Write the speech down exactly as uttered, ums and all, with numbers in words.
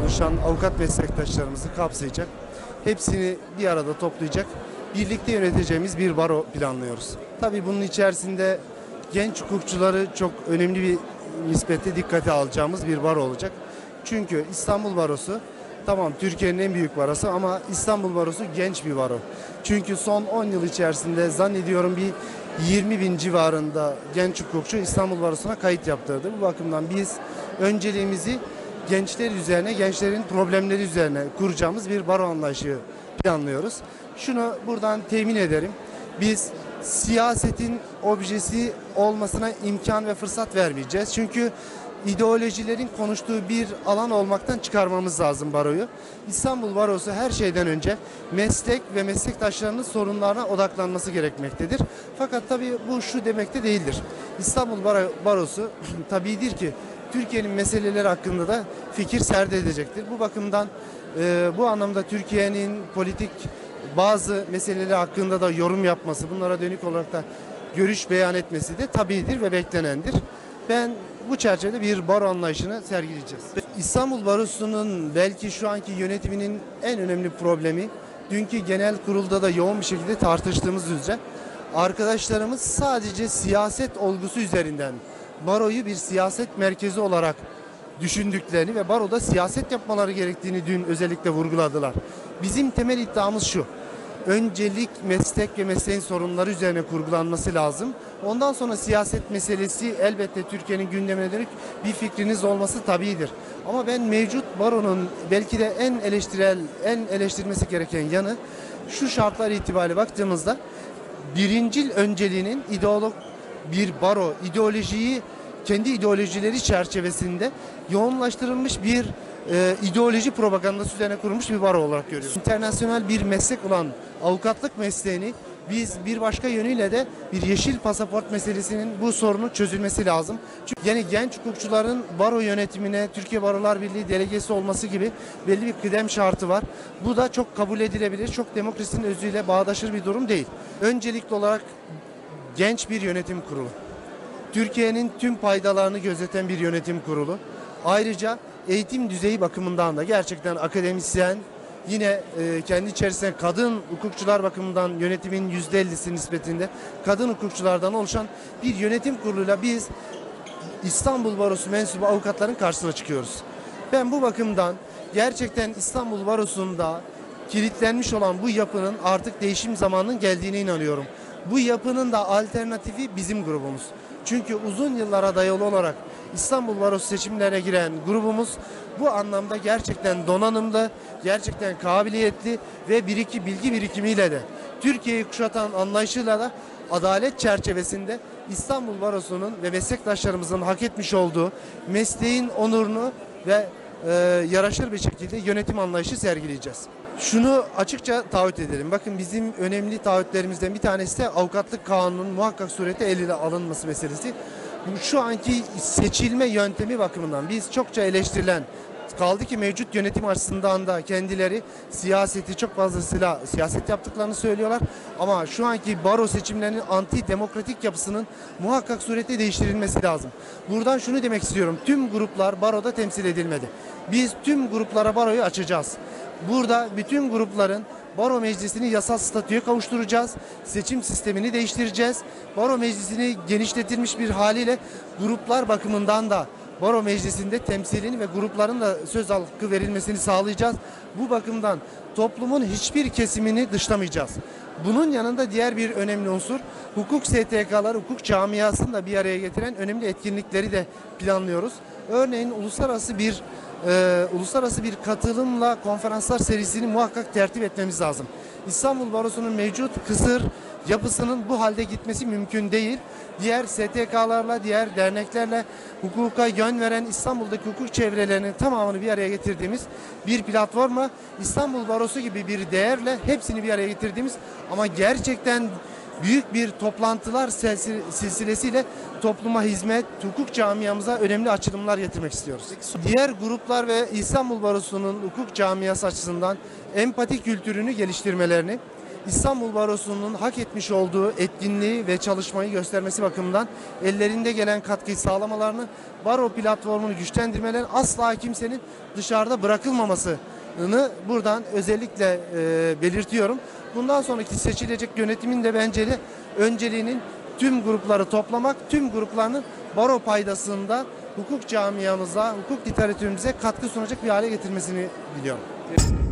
oluşan avukat meslektaşlarımızı kapsayacak, hepsini bir arada toplayacak, birlikte yöneteceğimiz bir baro planlıyoruz. Tabii bunun içerisinde genç hukukçuları çok önemli bir nispette dikkate alacağımız bir baro olacak. Çünkü İstanbul Barosu, tamam Türkiye'nin en büyük barosu ama İstanbul Barosu genç bir baro. Çünkü son on yıl içerisinde zannediyorum bir yirmi bin civarında genç hukukçu İstanbul Barosu'na kayıt yaptırdı. Bu bakımdan biz önceliğimizi gençler üzerine, gençlerin problemleri üzerine kuracağımız bir baro anlayışı planlıyoruz. Şunu buradan temin ederim. Biz siyasetin objesi olmasına imkan ve fırsat vermeyeceğiz. Çünkü ideolojilerin konuştuğu bir alan olmaktan çıkarmamız lazım baroyu. İstanbul Barosu her şeyden önce meslek ve meslektaşlarının sorunlarına odaklanması gerekmektedir. Fakat tabii bu şu demekte değildir. İstanbul Barosu tabidir ki Türkiye'nin meseleleri hakkında da fikir serdedecektir. Bu bakımdan e, bu anlamda Türkiye'nin politik bazı meseleler hakkında da yorum yapması, bunlara dönük olarak da görüş beyan etmesi de tabidir ve beklenendir. Ben bu çerçevede bir baro anlayışını sergileyeceğiz. İstanbul Barosu'nun belki şu anki yönetiminin en önemli problemi, dünkü genel kurulda da yoğun bir şekilde tartıştığımız üzere, arkadaşlarımız sadece siyaset olgusu üzerinden baroyu bir siyaset merkezi olarak düşündüklerini ve baroda siyaset yapmaları gerektiğini dün özellikle vurguladılar. Bizim temel iddiamız şu: öncelik meslek ve mesleğin sorunları üzerine kurgulanması lazım. Ondan sonra siyaset meselesi elbette Türkiye'nin gündemine dönük bir fikriniz olması tabidir. Ama ben mevcut baronun belki de en eleştirel, en eleştirmesi gereken yanı şu şartlar itibariyle baktığımızda birincil önceliğinin ideolog bir baro, ideolojiyi kendi ideolojileri çerçevesinde yoğunlaştırılmış bir e, ideoloji propagandası üzerine kurulmuş bir baro olarak görüyoruz. İnternasyonel bir meslek olan avukatlık mesleğini biz bir başka yönüyle de bir yeşil pasaport meselesinin bu sorunun çözülmesi lazım. Çünkü yani genç hukukçuların baro yönetimine Türkiye Barolar Birliği delegesi olması gibi belli bir kıdem şartı var. Bu da çok kabul edilebilir, çok demokrasinin özüyle bağdaşır bir durum değil. Öncelikli olarak genç bir yönetim kurulu. Türkiye'nin tüm paydalarını gözeten bir yönetim kurulu. Ayrıca eğitim düzeyi bakımından da gerçekten akademisyen, yine e, kendi içerisinde kadın hukukçular bakımından yönetimin yüzde ellisi nispetinde kadın hukukçulardan oluşan bir yönetim kuruluyla biz İstanbul Barosu mensubu avukatların karşısına çıkıyoruz. Ben bu bakımdan gerçekten İstanbul Barosu'nda kilitlenmiş olan bu yapının artık değişim zamanının geldiğine inanıyorum. Bu yapının da alternatifi bizim grubumuz. Çünkü uzun yıllara dayalı olarak İstanbul Barosu seçimlere giren grubumuz bu anlamda gerçekten donanımlı, gerçekten kabiliyetli ve biriki bilgi birikimiyle de Türkiye'yi kuşatan anlayışıyla da adalet çerçevesinde İstanbul Barosu'nun ve meslektaşlarımızın hak etmiş olduğu mesleğin onurunu ve e, yaraşır bir şekilde yönetim anlayışı sergileyeceğiz. Şunu açıkça taahhüt edelim. Bakın bizim önemli taahhütlerimizden bir tanesi de avukatlık kanunun muhakkak surette el ile alınması meselesi. Şu anki seçilme yöntemi bakımından biz çokça eleştirilen, kaldı ki mevcut yönetim açısından da kendileri siyaseti çok fazlasıyla siyaset yaptıklarını söylüyorlar. Ama şu anki baro seçimlerinin anti demokratik yapısının muhakkak surette değiştirilmesi lazım. Buradan şunu demek istiyorum: tüm gruplar baroda temsil edilmedi. Biz tüm gruplara baroyu açacağız. Burada bütün grupların baro meclisini yasal statüye kavuşturacağız. Seçim sistemini değiştireceğiz. Baro meclisini genişletilmiş bir haliyle gruplar bakımından da baro meclisinde temsilini ve grupların da söz hakkı verilmesini sağlayacağız. Bu bakımdan toplumun hiçbir kesimini dışlamayacağız. Bunun yanında diğer bir önemli unsur, hukuk S T K'ları, hukuk camiasını da bir araya getiren önemli etkinlikleri de planlıyoruz. Örneğin uluslararası bir e, uluslararası bir katılımla konferanslar serisini muhakkak tertip etmemiz lazım. İstanbul Barosu'nun mevcut kısır yapısının bu halde gitmesi mümkün değil. Diğer S T K'larla, diğer derneklerle hukuka yön veren İstanbul'daki hukuk çevrelerinin tamamını bir araya getirdiğimiz bir platformla İstanbul Barosu gibi bir değerle hepsini bir araya getirdiğimiz ama gerçekten büyük bir toplantılar silsilesiyle topluma hizmet, hukuk camiamıza önemli açılımlar getirmek istiyoruz. Diğer gruplar ve İstanbul Barosu'nun hukuk camiası açısından empati kültürünü geliştirmelerini, İstanbul Barosu'nun hak etmiş olduğu etkinliği ve çalışmayı göstermesi bakımından ellerinde gelen katkıyı sağlamalarını, baro platformunu güçlendirmeleri, asla kimsenin dışarıda bırakılmamasını buradan özellikle e, belirtiyorum. Bundan sonraki seçilecek yönetimin de bence de önceliğinin tüm grupları toplamak, tüm grupların baro paydasında hukuk camiamıza, hukuk literatürümüze katkı sunacak bir hale getirmesini diliyorum.